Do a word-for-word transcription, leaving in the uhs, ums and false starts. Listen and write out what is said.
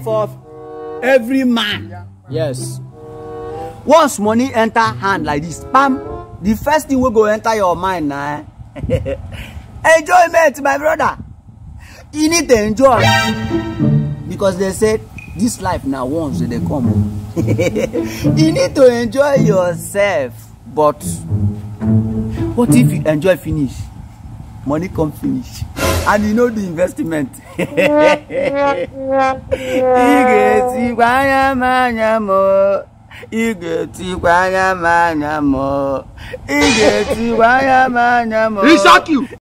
of every man. Yes. Once money enter hand like this, bam, the first thing will go enter your mind now. Enjoyment, my brother. You need to enjoy. Because they said this life now once they come. You need to enjoy yourself. But what if you enjoy finish? Money come finish. And you know the investment. He shock you.